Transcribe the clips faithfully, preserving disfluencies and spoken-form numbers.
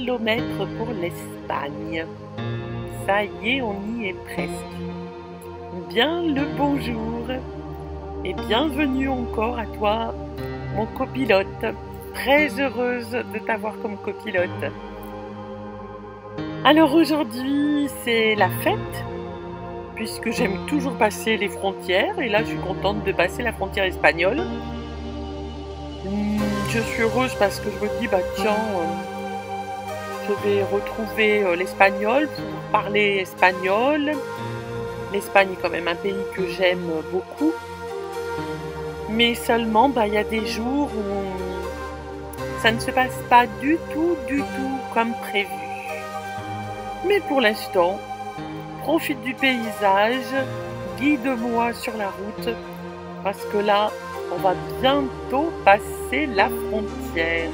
kilomètres pour l'Espagne. Ça y est, on y est presque. Bien le bonjour et bienvenue encore à toi, mon copilote. Très heureuse de t'avoir comme copilote. Alors aujourd'hui, c'est la fête, puisque j'aime toujours passer les frontières, et là je suis contente de passer la frontière espagnole. Je suis heureuse parce que je me dis, bah tiens, euh, je vais retrouver euh, l'espagnol pour parler espagnol. L'Espagne est quand même un pays que j'aime beaucoup. Mais seulement, bah, il y a des jours où ça ne se passe pas du tout, du tout comme prévu. Mais pour l'instant, profite du paysage, guide-moi sur la route, parce que là, on va bientôt passer la frontière.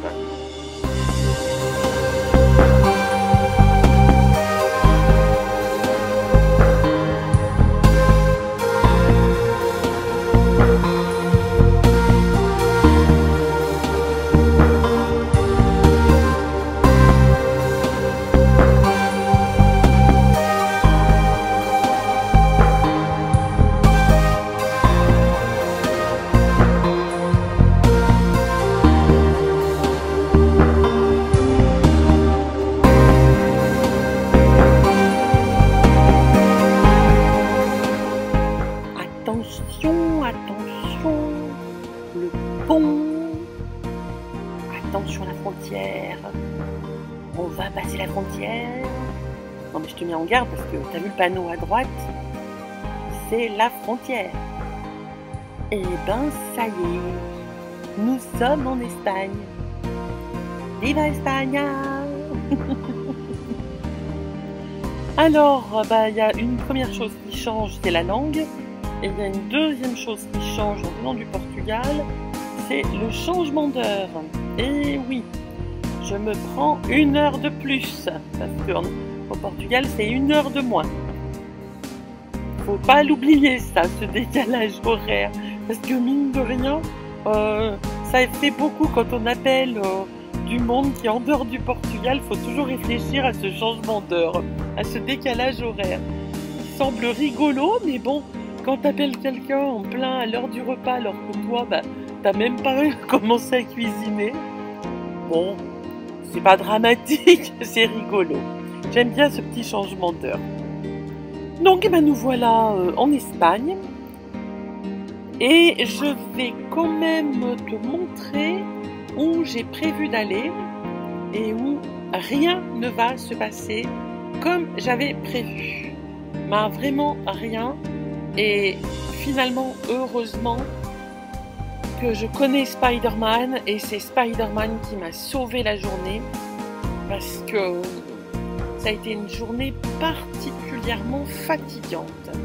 Attention, attention, le pont, attention la frontière, on va passer la frontière. Non mais je te mets en garde parce que tu as vu le panneau à droite, c'est la frontière. Et ben ça y est, nous sommes en Espagne. Viva España. Alors, bah, il y a une première chose qui change, c'est la langue. Et il y a une deuxième chose qui change en venant du Portugal, c'est le changement d'heure. Et oui, je me prends une heure de plus, parce qu'au Portugal, c'est une heure de moins. Faut pas l'oublier ça, ce décalage horaire, parce que mine de rien, euh, ça fait beaucoup quand on appelle euh, du monde qui est en dehors du Portugal. Faut toujours réfléchir à ce changement d'heure, à ce décalage horaire. Il semble rigolo, mais bon, quand t'appelles quelqu'un en plein à l'heure du repas alors que toi, bah, t'as même pas commencé à cuisiner, bon, c'est pas dramatique, c'est rigolo. J'aime bien ce petit changement d'heure. Donc, eh ben, nous voilà euh, en Espagne. Et je vais quand même te montrer où j'ai prévu d'aller et où rien ne va se passer comme j'avais prévu. Mais vraiment rien. Et finalement, heureusement, que je connais Spider-Man et c'est Spider-Man qui m'a sauvé la journée parce que ça a été une journée particulièrement fatigante.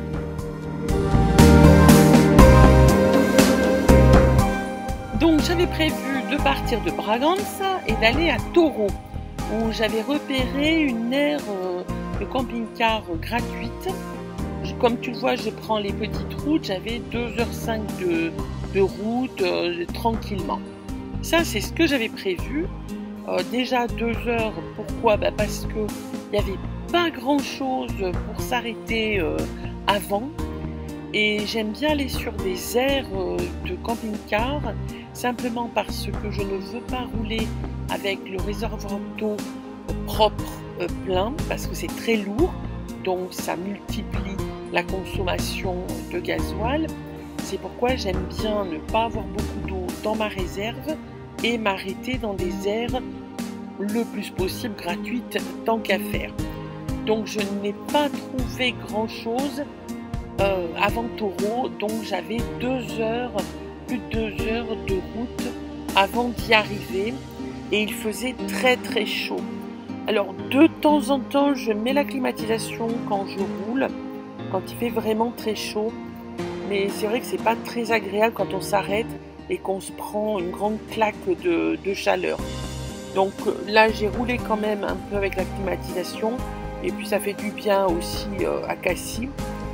Donc j'avais prévu de partir de Bragança et d'aller à Toro où j'avais repéré une aire de camping-car gratuite. Comme tu le vois, je prends les petites routes, j'avais deux heures cinq de, de route euh, tranquillement. Ça, c'est ce que j'avais prévu. Euh, déjà deux heures, pourquoi? Bah parce qu'il n'y avait pas grand-chose pour s'arrêter euh, avant. Et j'aime bien aller sur des aires euh, de camping-car, simplement parce que je ne veux pas rouler avec le réservoir d'eau propre euh, plein, parce que c'est très lourd, donc ça multiplie la consommation de gasoil. C'est pourquoi j'aime bien ne pas avoir beaucoup d'eau dans ma réserve et m'arrêter dans des aires le plus possible gratuites tant qu'à faire. Donc je n'ai pas trouvé grand chose euh, avant Toro, donc j'avais deux heures, plus de deux heures de route avant d'y arriver et il faisait très très chaud. Alors de temps en temps je mets la climatisation quand je roule, quand il fait vraiment très chaud, mais c'est vrai que c'est pas très agréable quand on s'arrête et qu'on se prend une grande claque de, de chaleur. Donc là j'ai roulé quand même un peu avec la climatisation et puis ça fait du bien aussi euh, à Cassis.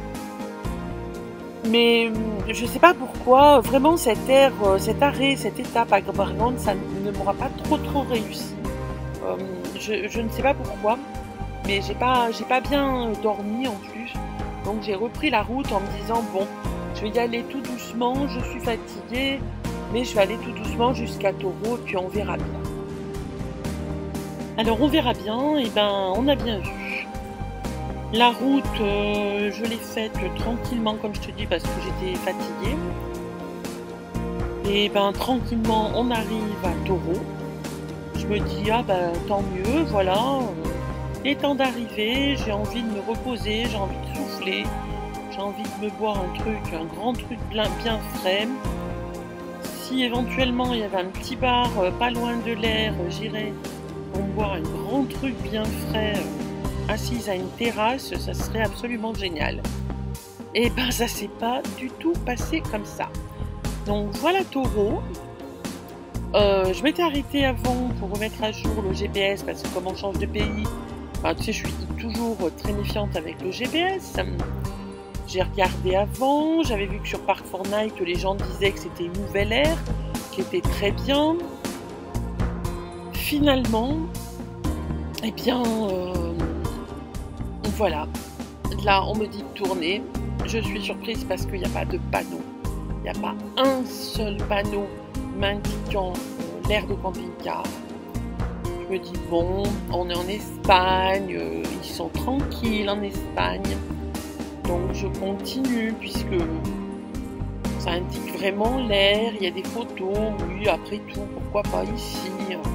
Mais je sais pas pourquoi, vraiment cette aire, cet arrêt, cette étape à Bragança, ça ne m'aura pas trop trop réussi. Euh, je, je ne sais pas pourquoi, mais j'ai pas, j'ai pas bien dormi en plus. Donc j'ai repris la route en me disant bon, je vais y aller tout doucement, je suis fatiguée, mais je vais aller tout doucement jusqu'à Toro et puis on verra bien. Alors on verra bien, et ben on a bien vu. La route, euh, je l'ai faite tranquillement comme je te dis parce que j'étais fatiguée. Et ben tranquillement on arrive à Toro. Je me dis ah ben tant mieux, voilà. Il est temps d'arriver, j'ai envie de me reposer, j'ai envie de souffler, j'ai envie de me boire un truc, un grand truc bien, bien frais. Si éventuellement il y avait un petit bar euh, pas loin de l'air, euh, j'irais pour me boire un grand truc bien frais, euh, assise à une terrasse, ça serait absolument génial. Et ben ça s'est pas du tout passé comme ça. Donc voilà Toro. Euh, je m'étais arrêtée avant pour remettre à jour le G P S parce que comme on change de pays, bah, tu sais, je suis toujours très méfiante avec le G P S. J'ai regardé avant, j'avais vu que sur Park Fortnite, les gens disaient que c'était une nouvelle ère, qui était très bien. Finalement, eh bien, euh, voilà. Là, on me dit de tourner. Je suis surprise parce qu'il n'y a pas de panneau. Il n'y a pas un seul panneau m'indiquant euh, l'aire de camping-car. Je me dis, bon, on est en Espagne, euh, ils sont tranquilles en Espagne. Donc je continue puisque ça indique vraiment l'air, il y a des photos, oui, après tout, pourquoi pas ici.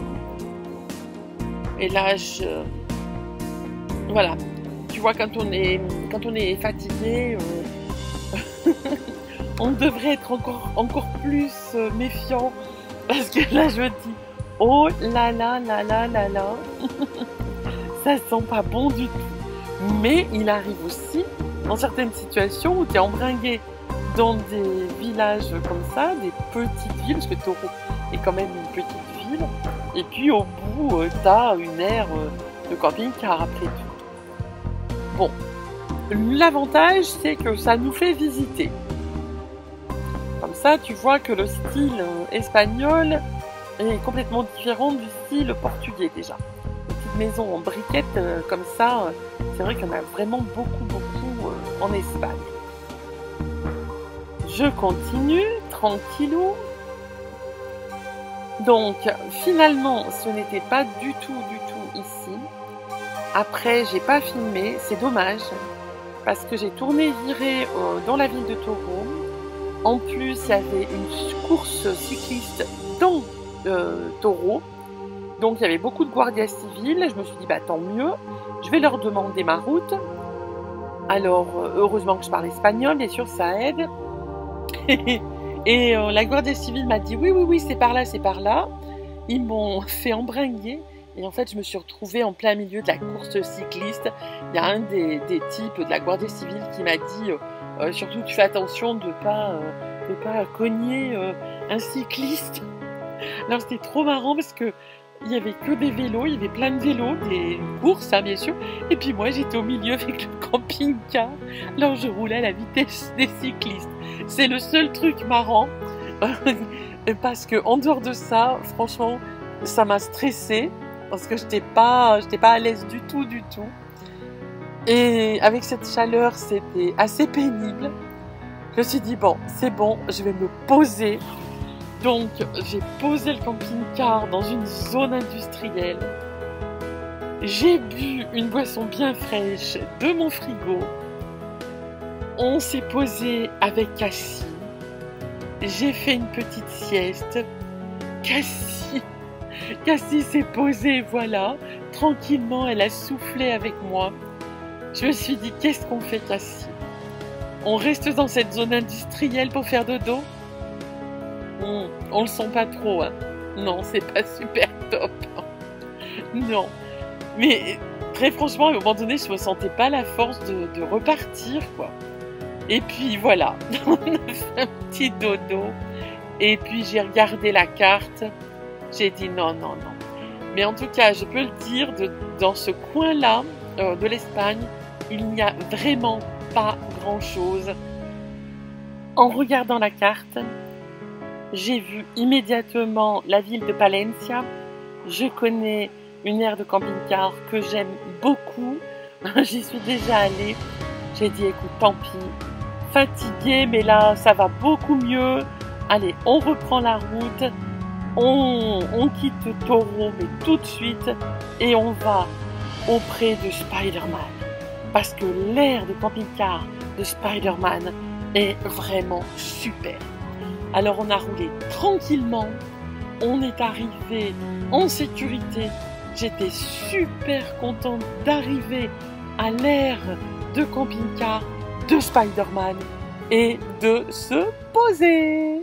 Et là, je... Voilà, tu vois, quand on est, quand on est fatigué, euh... on devrait être encore, encore plus euh, méfiant parce que là, je me dis, oh là là là là là là, ça sent pas bon du tout. Mais il arrive aussi dans certaines situations où tu es embringué dans des villages comme ça, des petites villes, parce que Toro est quand même une petite ville, et puis au bout, euh, tu as une aire euh, de camping-car après tout. Bon, l'avantage, c'est que ça nous fait visiter. Comme ça, tu vois que le style euh, espagnol est complètement différent du style portugais déjà. Les petites maisons en briquettes euh, comme ça, euh, c'est vrai qu'il y en a vraiment beaucoup, beaucoup euh, en Espagne. Je continue, tranquillou. Donc, finalement, ce n'était pas du tout, du tout ici. Après, j'ai pas filmé, c'est dommage, parce que j'ai tourné viré euh, dans la ville de Toro. En plus, il y avait une course cycliste dans euh, Toro. Donc, il y avait beaucoup de guardias civils. Je me suis dit, bah tant mieux, je vais leur demander ma route. Alors, heureusement que je parle espagnol, bien sûr, ça aide. Et euh, la guardia civile m'a dit, oui, oui, oui, c'est par là, c'est par là. Ils m'ont fait embringuer. Et en fait, je me suis retrouvée en plein milieu de la course cycliste. Il y a un des, des types de la guardia civile qui m'a dit, euh, euh, surtout, tu fais attention de ne pas, euh, de pas cogner euh, un cycliste. Alors, c'était trop marrant parce que il n'y avait que des vélos, il y avait plein de vélos, des courses, hein, bien sûr. Et puis moi, j'étais au milieu avec le camping-car. Alors, je roulais à la vitesse des cyclistes. C'est le seul truc marrant. Parce que en dehors de ça, franchement, ça m'a stressée. Parce que je n'étais pas, j'étais pas à l'aise du tout, du tout. Et avec cette chaleur, c'était assez pénible. Je me suis dit, bon, c'est bon, je vais me poser. Donc, j'ai posé le camping-car dans une zone industrielle. J'ai bu une boisson bien fraîche de mon frigo. On s'est posé avec Cassie. J'ai fait une petite sieste. Cassie, Cassie s'est posée, voilà. Tranquillement, elle a soufflé avec moi. Je me suis dit, qu'est-ce qu'on fait, Cassie? On reste dans cette zone industrielle pour faire dodo? On, on le sent pas trop, hein. Non, c'est pas super top. Non. Mais très franchement, à un moment donné, je me sentais pas la force de, de repartir, quoi. Et puis voilà, on a fait un petit dodo. Et puis j'ai regardé la carte. J'ai dit non, non, non. Mais en tout cas, je peux le dire, de, dans ce coin-là euh, de l'Espagne, il n'y a vraiment pas grand-chose. En regardant la carte, j'ai vu immédiatement la ville de Palencia. Je connais une aire de camping-car que j'aime beaucoup. J'y suis déjà allée. J'ai dit, écoute, tant pis. Fatiguée, mais là, ça va beaucoup mieux. Allez, on reprend la route. On, on quitte Toro, mais tout de suite. Et on va auprès de Spider-Man. Parce que l'aire de camping-car de Spider-Man est vraiment super. Alors, on a roulé tranquillement. On est arrivé en sécurité. J'étais super contente d'arriver à l'aire de camping-car de Spider-Man et de se poser.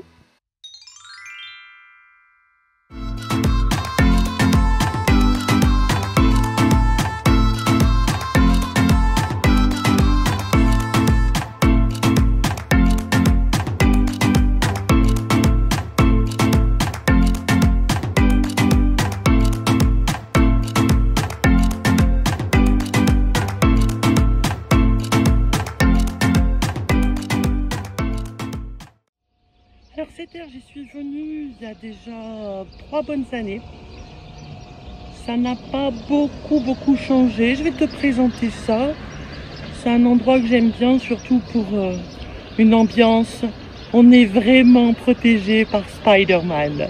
Alors cette aire, j'y suis venue il y a déjà trois bonnes années. Ça n'a pas beaucoup beaucoup changé. Je vais te présenter ça. C'est un endroit que j'aime bien, surtout pour euh, une ambiance. On est vraiment protégé par Spider-Man.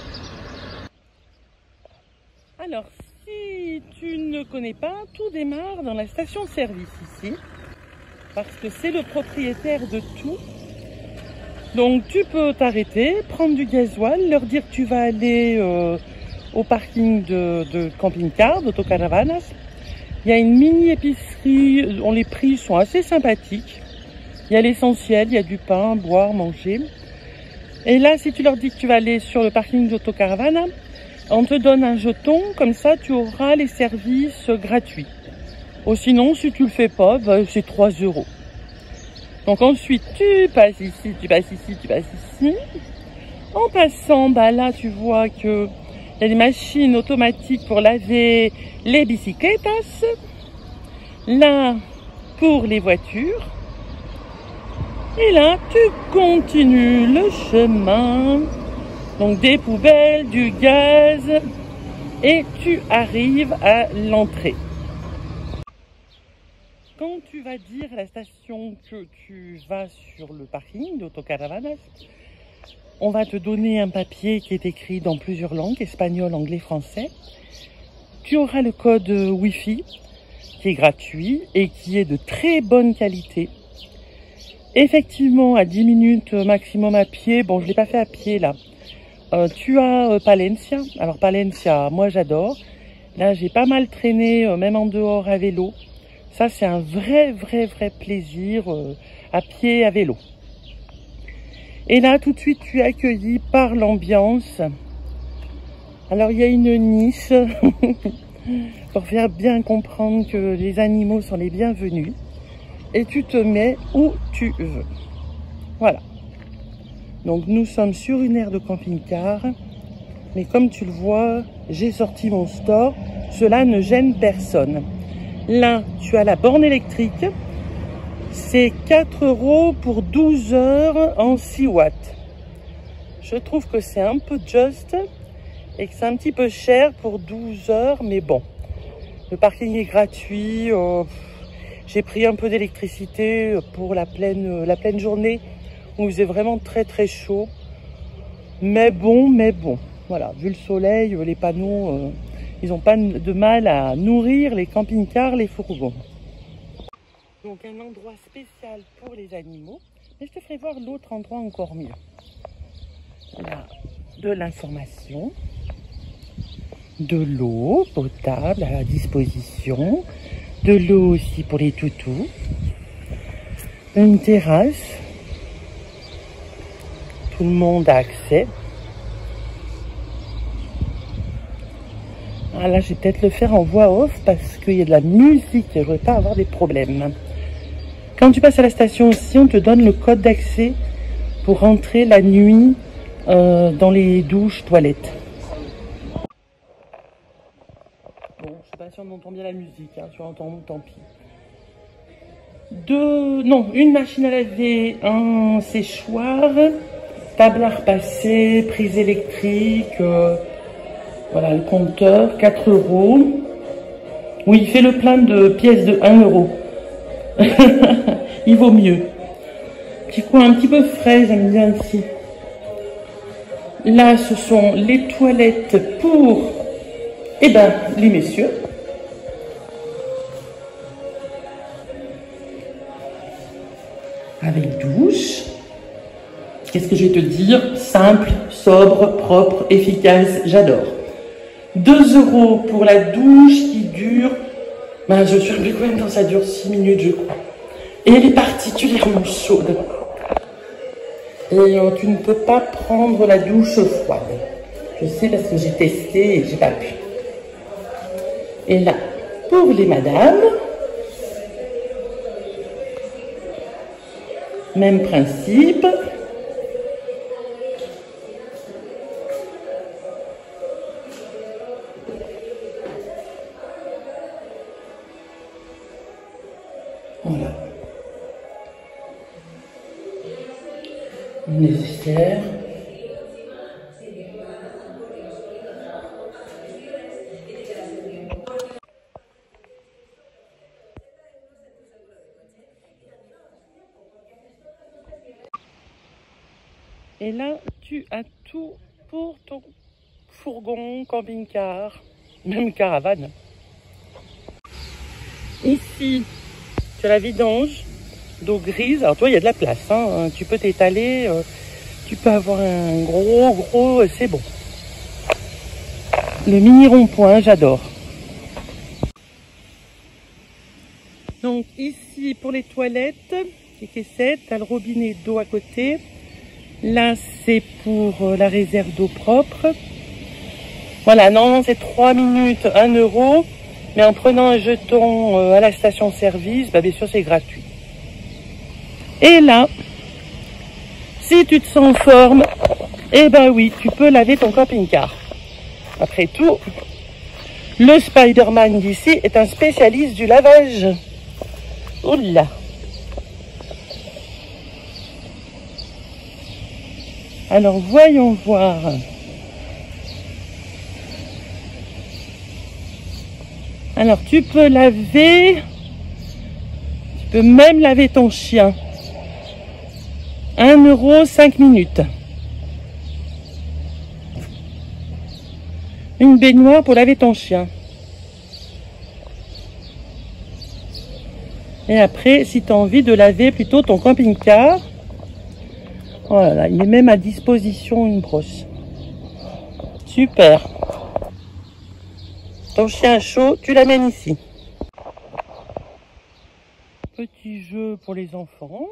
Alors, si tu ne connais pas, tout démarre dans la station-service ici. Parce que c'est le propriétaire de tout. Donc tu peux t'arrêter, prendre du gasoil, leur dire que tu vas aller euh, au parking de, de camping-car, d'autocaravanas. Il y a une mini épicerie, dont les prix sont assez sympathiques. Il y a l'essentiel, il y a du pain, boire, manger. Et là, si tu leur dis que tu vas aller sur le parking d'autocaravana, on te donne un jeton, comme ça tu auras les services gratuits. Ou sinon, si tu le fais pas, bah, c'est trois euros. Donc ensuite, tu passes ici, tu passes ici, tu passes ici. En passant, bah là, tu vois que il y a des machines automatiques pour laver les bicycletas. Là, pour les voitures. Et là, tu continues le chemin. Donc des poubelles, du gaz. Et tu arrives à l'entrée. Quand tu vas dire à la station que tu vas sur le parking d'autocaravanas, on va te donner un papier qui est écrit dans plusieurs langues, espagnol, anglais, français. Tu auras le code Wi-Fi qui est gratuit et qui est de très bonne qualité. Effectivement, à dix minutes maximum à pied, bon je ne l'ai pas fait à pied là, euh, tu as euh, Palencia. Alors Palencia, moi j'adore. Là j'ai pas mal traîné, euh, même en dehors à vélo. Ça, c'est un vrai, vrai, vrai plaisir euh, à pied, à vélo. Et là, tout de suite, tu es accueilli par l'ambiance. Alors, il y a une niche pour faire bien comprendre que les animaux sont les bienvenus. Et tu te mets où tu veux. Voilà. Donc, nous sommes sur une aire de camping-car. Mais comme tu le vois, j'ai sorti mon store. Cela ne gêne personne. Là, tu as la borne électrique. C'est quatre euros pour douze heures en six watts. Je trouve que c'est un peu juste et que c'est un petit peu cher pour douze heures. Mais bon, le parking est gratuit. Euh, J'ai pris un peu d'électricité pour la pleine, la pleine journée où il faisait vraiment très très chaud. Mais bon, mais bon. Voilà, vu le soleil, les panneaux... Euh, ils n'ont pas de mal à nourrir les camping-cars, les fourgons. Donc un endroit spécial pour les animaux. Mais je te ferai voir l'autre endroit encore mieux. Là, de l'information, de l'eau potable à disposition, de l'eau aussi pour les toutous, une terrasse, tout le monde a accès. Ah là, je vais peut-être le faire en voix off parce qu'il y a de la musique et je ne veux pas avoir des problèmes. Quand tu passes à la station aussi, on te donne le code d'accès pour rentrer la nuit euh, dans les douches, toilettes. Bon, je ne sais pas si on entend bien la musique, hein, si on entend, tant pis. Deux, non, une machine à laver, un séchoir, table à repasser, prise électrique... Euh, Voilà le compteur, quatre euros. Oui, il fait le plein de pièces de un euro. Il vaut mieux. Petit coin un petit peu frais, j'aime bien ici. Là, ce sont les toilettes pour, eh ben, les messieurs. Avec douche. Qu'est-ce que je vais te dire? Simple, sobre, propre, efficace, j'adore. deux euros pour la douche qui dure, ben, je suis combien de temps ça dure? six minutes, je crois. Et elle est particulièrement chaude. Et euh, tu ne peux pas prendre la douche froide. Je sais parce que j'ai testé et j'ai pas pu. Et là, pour les madames, même principe. Voilà. Nécessaire. Et là, tu as tout pour ton fourgon, camping-car, même caravane. Ici, tu as la vidange d'eau grise. Alors toi, il y a de la place, hein. Tu peux t'étaler, euh, tu peux avoir un gros, gros, c'est bon. Le mini rond-point, j'adore. Donc ici, pour les toilettes, les caissettes, tu as le robinet d'eau à côté. Là, c'est pour euh, la réserve d'eau propre. Voilà, non, c'est trois minutes, un euro. Mais en prenant un jeton euh, à la station-service, bah, bien sûr, c'est gratuit. Et là, si tu te sens en forme, eh ben oui, tu peux laver ton camping-car. Après tout, le Spider-Man d'ici est un spécialiste du lavage. Oula! Alors, voyons voir. Alors, tu peux laver, tu peux même laver ton chien. un euro, cinq minutes. Une baignoire pour laver ton chien. Et après, si tu as envie de laver plutôt ton camping-car, voilà, il est même à disposition une brosse. Super. Ton chien chaud, tu l'amènes ici. Petit jeu pour les enfants.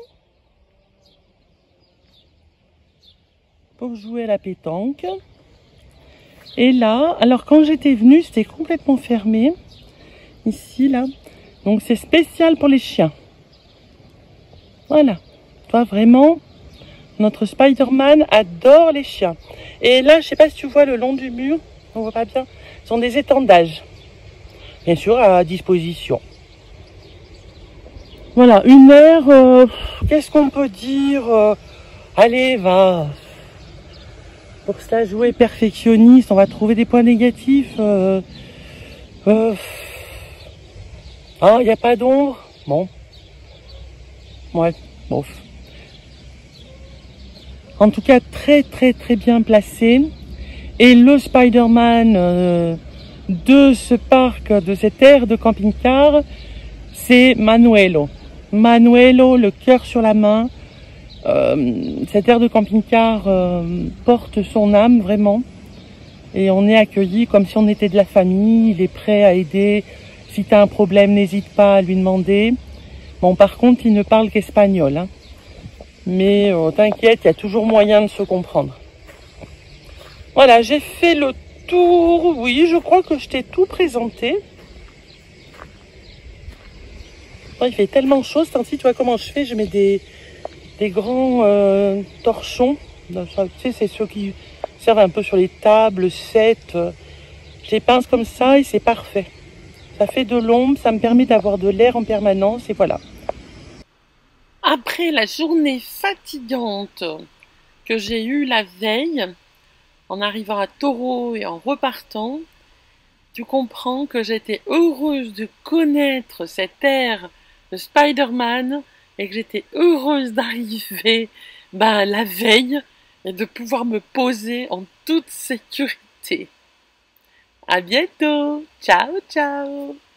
Pour jouer à la pétanque. Et là, alors quand j'étais venue, c'était complètement fermé. Ici, là. Donc c'est spécial pour les chiens. Voilà. Toi, vraiment, notre Spider-Man adore les chiens. Et là, je sais pas si tu vois le long du mur, on voit pas bien, ce sont des étendages. Bien sûr, à disposition. Voilà, une heure, euh, qu'est-ce qu'on peut dire euh, allez, va. Pour cela, jouer perfectionniste, on va trouver des points négatifs. Euh, euh, ah, il n'y a pas d'ombre. Bon. Ouais, bon. En tout cas, très, très, très bien placé. Et le Spider-Man euh, de ce parc, de cette aire de camping-car, c'est Manuelo. Manuelo, le cœur sur la main. Euh, cette aire de camping-car euh, porte son âme vraiment. Et on est accueillis comme si on était de la famille. Il est prêt à aider. Si tu as un problème, n'hésite pas à lui demander. Bon, par contre, il ne parle qu'espagnol. Hein. Mais euh, t'inquiète, il y a toujours moyen de se comprendre. Voilà, j'ai fait le tour. Oui, je crois que je t'ai tout présenté. Oh, il fait tellement chaud, ce temps-ci, tu vois comment je fais? Je mets des, des grands euh, torchons. Tu sais, c'est ceux qui servent un peu sur les tables, sept. Je les pince comme ça et c'est parfait. Ça fait de l'ombre, ça me permet d'avoir de l'air en permanence et voilà. Après la journée fatigante que j'ai eue la veille, en arrivant à Toro et en repartant, tu comprends que j'étais heureuse de connaître cette ère de Spider-Man et que j'étais heureuse d'arriver ben, la veille et de pouvoir me poser en toute sécurité. À bientôt. Ciao, ciao.